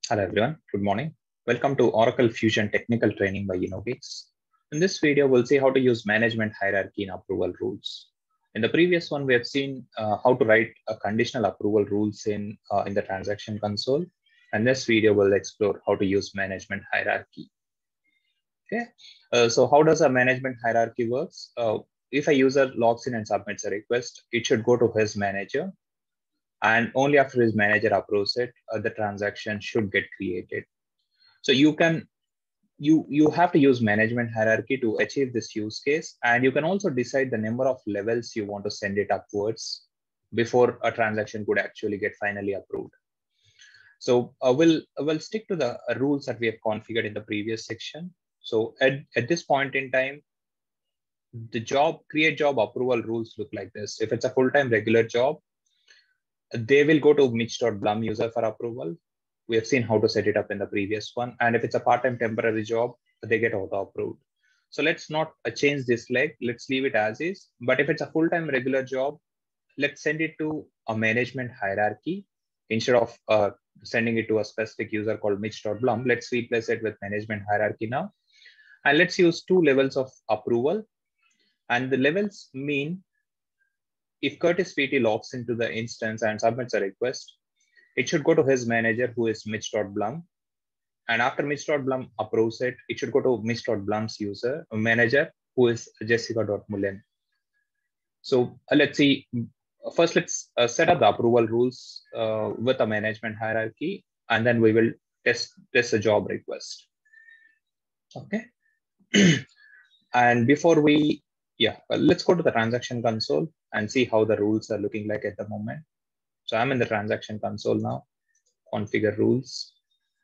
Hello everyone, good morning. Welcome to Oracle Fusion Technical Training by Innovix. In this video, we'll see how to use management hierarchy in approval rules. In the previous one, we have seen how to write a conditional approval rules in the transaction console. And this video will explore how to use management hierarchy. Okay, so how does a management hierarchy works? If a user logs in and submits a request, it should go to his manager. And only after his manager approves it, the transaction should get created. So you have to use management hierarchy to achieve this use case, and you can also decide the number of levels you want to send it upwards before a transaction could actually get finally approved. So we'll stick to the rules that we have configured in the previous section. So at this point in time, the create job approval rules look like this. If it's a full-time regular job, they will go to Mitch.Blum user for approval. We have seen how to set it up in the previous one. And if it's a part-time temporary job, they get auto-approved. So let's not change this leg. Let's leave it as is. But if it's a full-time regular job, let's send it to a management hierarchy. Instead of sending it to a specific user called Mitch.Blum, let's replace it with management hierarchy now. And let's use 2 levels of approval. And the levels mean if Curtis VT logs into the instance and submits a request, it should go to his manager, who is Mitch.Blum. And after Mitch.Blum approves it, it should go to Mitch.Blum's manager, who is Jessica.Mullen. So let's see. First, let's set up the approval rules with a management hierarchy, and then we will test the job request. Okay. And before let's go to the transaction console and see how the rules are looking like at the moment. So I'm in the transaction console now, configure rules.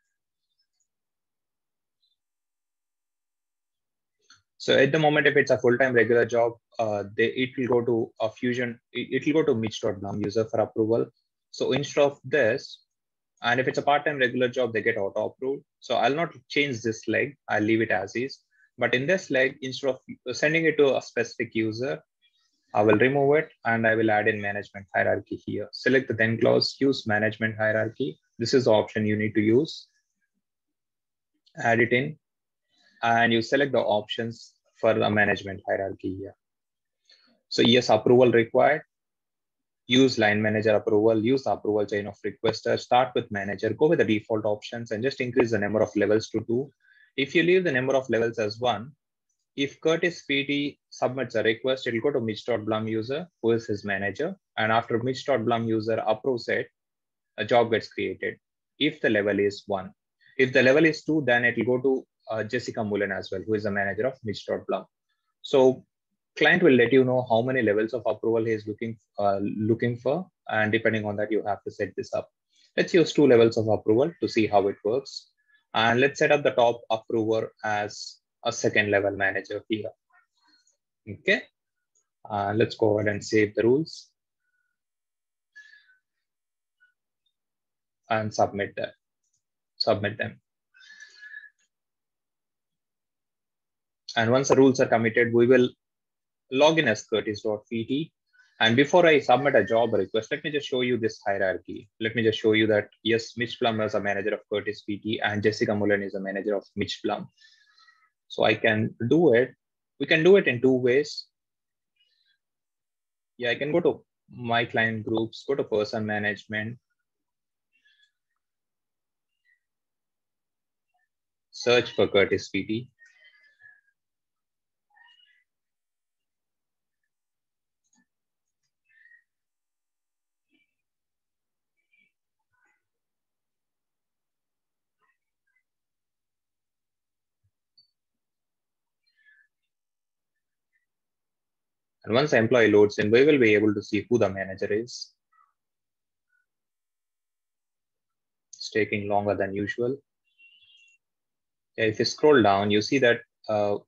So at the moment, if it's a full-time regular job, it will go to a Fusion, it will go to Mitch.Blum user for approval. So instead of this, and if it's a part-time regular job, they get auto-approved. So I'll not change this leg, I'll leave it as is. But in this leg, instead of sending it to a specific user, I will remove it and I will add in management hierarchy here. Select the then clause, use management hierarchy. This is the option you need to use. Add it in, and you select the options for the management hierarchy here. So yes, approval required. Use line manager approval, use the approval chain of requester, start with manager, go with the default options and just increase the number of levels to 2. If you leave the number of levels as 1, if Curtis VT submits a request, it will go to Mitch.Blum user, who is his manager. And after Mitch.Blum user approves it, a job gets created. If the level is 1. If the level is 2, then it will go to Jessica Mullen as well, who is the manager of Mitch.Blum. So client will let you know how many levels of approval he is looking for. And depending on that, you have to set this up. Let's use 2 levels of approval to see how it works. And let's set up the top approver as a second level manager here. Okay, let's go ahead and save the rules and submit them. And once the rules are committed, we will log in as Curtis.VT. And before I submit a job request, let me just show you this hierarchy. Let me just show you that yes, Mitch.Blum is a manager of Curtis VT and Jessica Mullen is a manager of Mitch.Blum. So I can do it. We can do it in 2 ways. Yeah, I can go to my client groups, go to person management, search for Curtis VT. And once the employee loads in, we will be able to see who the manager is. It's taking longer than usual. If you scroll down, you see that the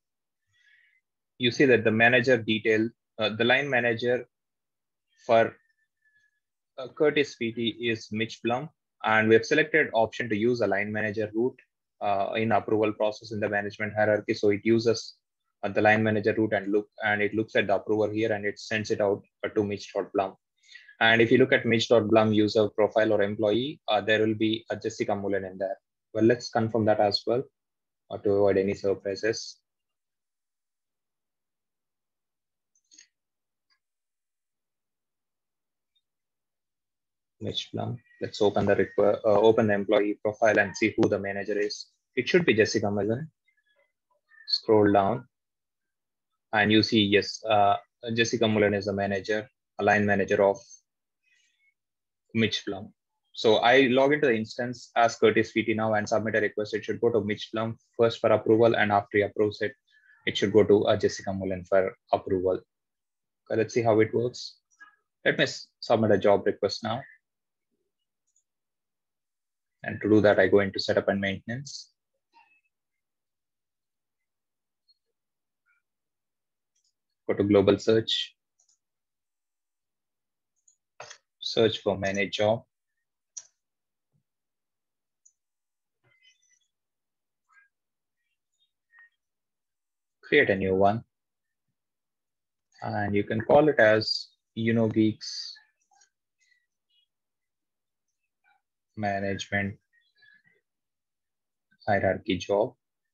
manager detail, the line manager for Curtis VT is Mitch.Blum, and we have selected option to use a line manager route in approval process in the management hierarchy. So it uses the line manager route and it looks at the approver here and it sends it out to Mitch.Blum. And if you look at Mitch.Blum user profile or employee, there will be a Jessica Mullen in there. Well, let's confirm that as well to avoid any surprises. Mitch Plum. Let's open the employee profile and see who the manager is. It should be Jessica Mullen. Scroll down, and you see yes, Jessica Mullen is the manager, a line manager of Mitch Plum. So I log into the instance as Curtis VT now and submit a request. It should go to Mitch Plum first for approval, and after he approves it, it should go to Jessica Mullen for approval. Okay, let's see how it works. Let me submit a job request now. And to do that, I go into setup and maintenance. Go to global search. Search for manage job. Create a new one. And you can call it as UnoGeeks management hierarchy job.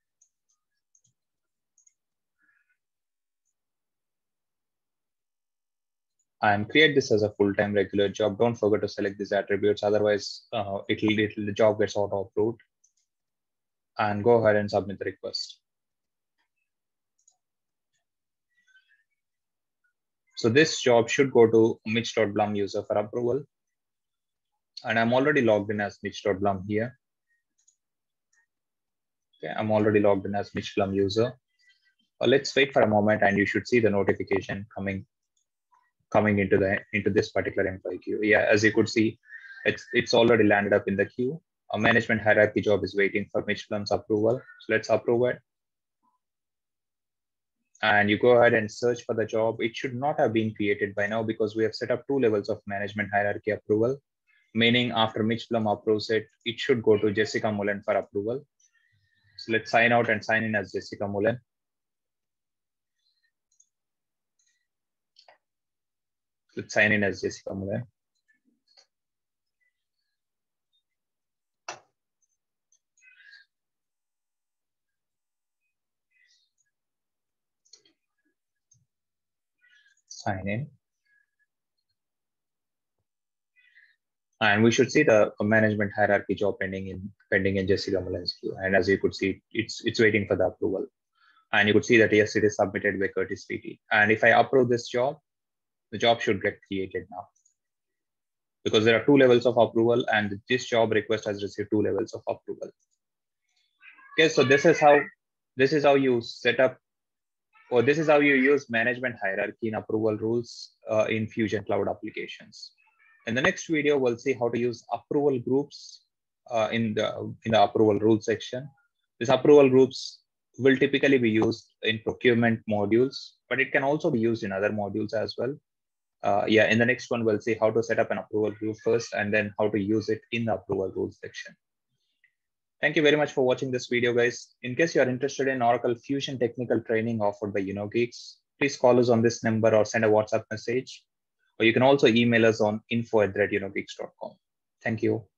And create this as a full-time regular job. Don't forget to select these attributes, otherwise the job gets auto-approved. And go ahead and submit the request. So this job should go to Mitch.Blum user for approval. And I'm already logged in as Mitch.Blum here. Okay, I'm already logged in as Mitch.Blum user. Let's wait for a moment, and you should see the notification coming into this particular employee queue. Yeah, as you could see, it's already landed up in the queue. A management hierarchy job is waiting for Mitch Plum's approval. So let's approve it. And you go ahead and search for the job. It should not have been created by now because we have set up 2 levels of management hierarchy approval, meaning after Mitch Plum approves it, it should go to Jessica Mullen for approval. So let's sign out and sign in as Jessica Mullen. Let's sign in as Jessica Mullen. Sign in. And we should see the management hierarchy job pending in Jessica Mullen's queue. And as you could see, it's waiting for the approval. And you could see that yes, it is submitted by Curtis VT. And if I approve this job, the job should get created now. Because there are 2 levels of approval, and this job request has received 2 levels of approval. Okay, so this is how you set up, or this is how you use management hierarchy in approval rules in Fusion Cloud applications. In the next video, we'll see how to use approval groups in the approval rules section. These approval groups will typically be used in procurement modules, but it can also be used in other modules as well. Yeah, in the next one, we'll see how to set up an approval group first, and then how to use it in the approval rules section. Thank you very much for watching this video, guys. In case you are interested in Oracle Fusion technical training offered by UnoGeeks, please call us on this number or send a WhatsApp message. Or you can also email us on info@unogeeks.com. Thank you.